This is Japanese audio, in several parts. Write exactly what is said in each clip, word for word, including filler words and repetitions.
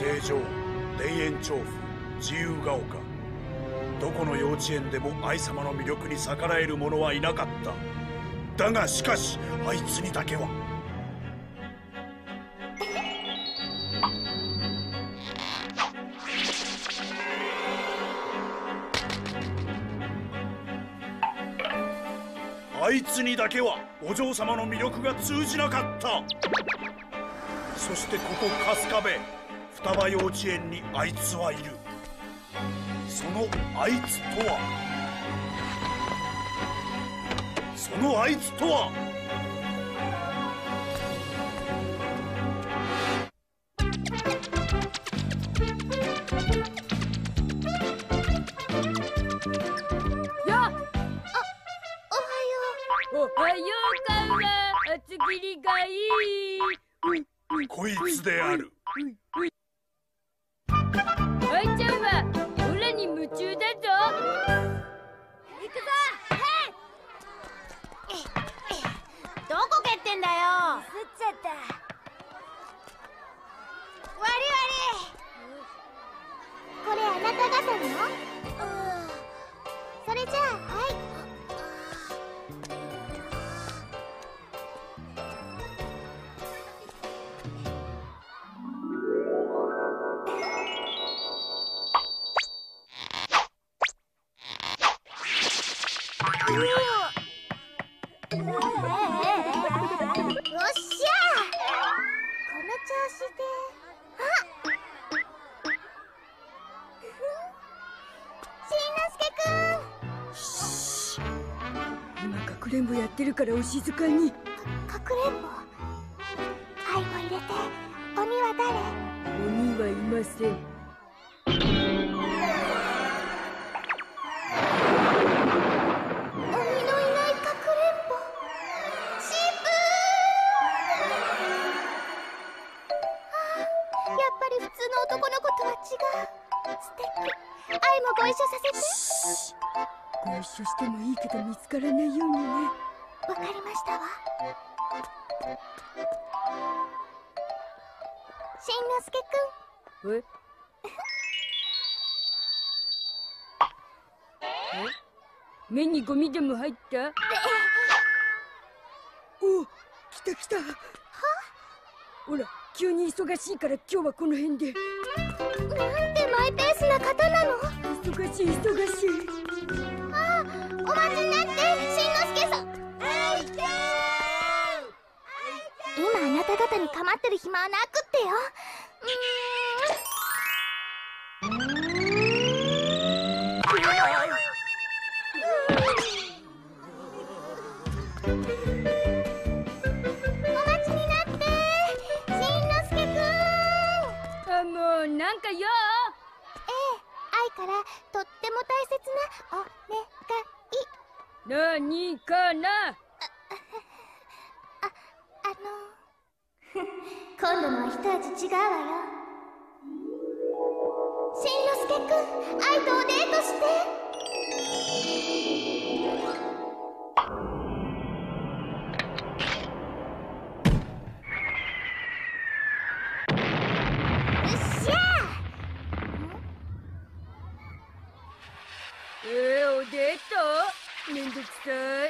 成城、田園調布、自由が丘、どこの幼稚園でも愛様の魅力に逆らえる者はいなかった。だがしかしあいつにだけは。あいつにだけはお嬢様の魅力が通じなかった。そしてここ春日部双葉幼稚園にあいつはいる。そのあいつとはそのあいつとはおはようかうら、厚切りがいい。 こいつである。 あいちゃんはオラに夢中だぞ。 行くぞ。へい。どこ蹴ってんだよ。すっちゃった。わりわり。これあなた方の？それじゃあ、はい。 かくれんぼやってるからお静かに。 かくれんぼ。愛も入れて。鬼は誰？ 鬼はいません。 鬼のいないかくれんぼ。シープー。あ、やっぱり普通の男の子とは違う。素敵。愛もご一緒させて。 ご一緒してもいいけど見つからないようにね。 わかりましたわ。しんのすけくん。 ええ目にゴミでも入った？お、来た来た。は？ほら、急に忙しいから今日はこの辺で。 なんてマイペースな方なの。 忙しい忙しい。 ああ、お待ちになって、しんのすけさん。愛ちゃん。今あなた方に構ってる暇はなくってよ。お待ちになって、しんのすけくん。 あ、もうなんかよ。 ええ、愛からとっても大切なお願い。 何かな。 あ、あの今度のは一味違うわよ。しんのすけくん、愛とおデートして。 えー、おデート？めんどくさい。め、めん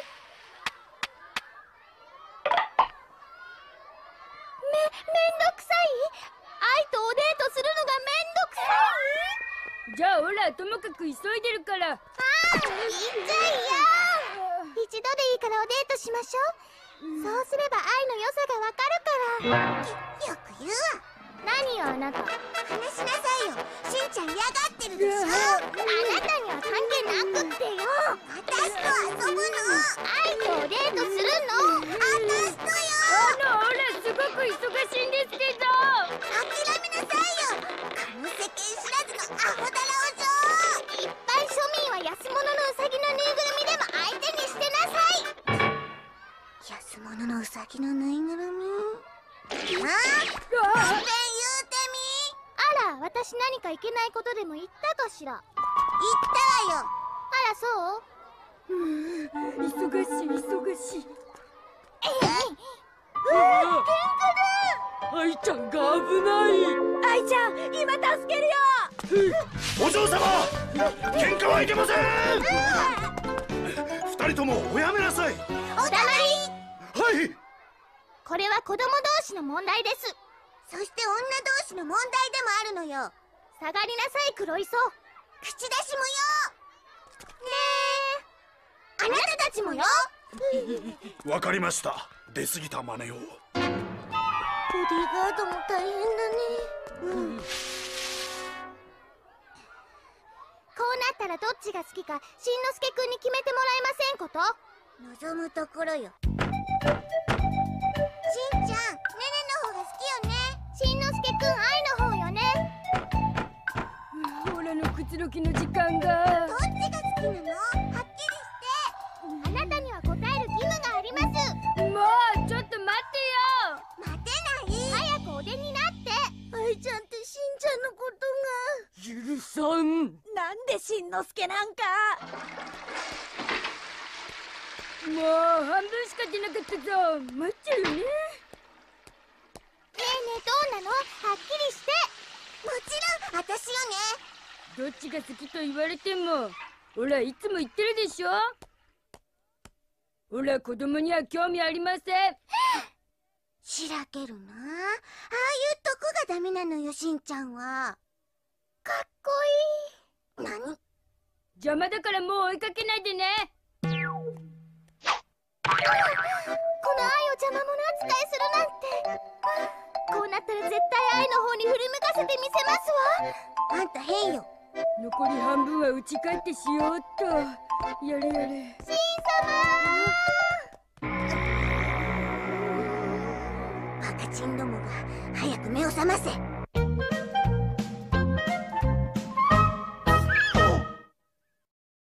どくさい？愛とおデートするのがめんどくさい？ じゃあほら、ともかく急いでるから。ああ、いっちゃいよ。一度でいいからおデートしましょう。うん、そうすれば愛の良さがわかるから。よく言うわ。何よあなた。話しなさいよ。しんちゃん嫌がってるでしょ。あなたには関係なくってよ。私と遊ぶの。愛とおデートするの。私とよ。 あのほら、すごく忙しいんですけど。 諦めなさいよ。この世間知らずのアホだらお嬢。一般庶民は安物のウサギのぬいぐるみでも相手にしてなさい。安物のウサギのぬいぐるみ。ああ、ごめん言うてみ。あら、私何かいけないことでも言ったかしら。言ったわよ。あら、そう？ うー、忙しい忙しい。 ええ、うわ、天狗だ。 あ愛ちゃんが危ない。愛ちゃん今助けるよ。 お嬢様、喧嘩はいけません。二人ともおやめなさい。 お黙り。 はい。 これは子供同士の問題です。そして女同士の問題でもあるのよ。下がりなさい黒磯。口出しもよ。ねえ、あなたたちもよ。 わかりました。出過ぎた真似を。ボディーガードも大変だね。うん。こうなったらどっちが好きかしんのすけくんに決めてもらえませんこと。望むところよ。しんちゃん、ねねの方が好きよね。しんのすけくん、愛の方よね。 オラのくつろぎの時間が。 どっちが好きなの？はっきりして。あなたには答える義務があります。 もうちょっと待ってよ。 待てない。早くお出になって。愛ちゃんってしんちゃんのことが許さん。 なんでしんのすけなんか。 もう半分しか出なかったぞ。待っちゃうよね。 ねえねえ、どうなの？はっきりして。もちろん私よね。 どっちが好きと言われてもオラいつも言ってるでしょ。オラ子供には興味ありません。 しらけるな。ああいうとこがダメなのよ、しんちゃんは。かっこいい。何？ 邪魔だからもう追いかけないでね。 この愛を邪魔者扱いするなんて。こうなったら絶対愛の方に振り向かせてみせますわ。あんた変よ。 残り半分は家帰ってしようっと。やれやれ。 しん様ー。バカチンどもが早く目を覚ませ。